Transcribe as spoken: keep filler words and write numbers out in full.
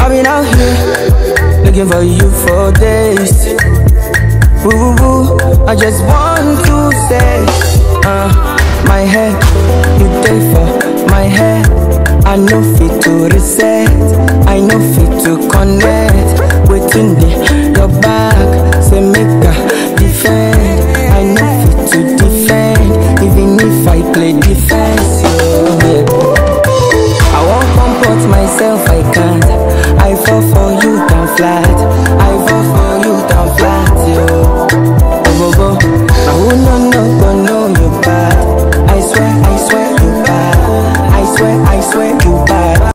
I've been out here looking for you for days. Woo woo woo, I just want to say, uh, my head, you pay for my head. I know fit to reset, I know fit to connect. Waiting there, your back, say make a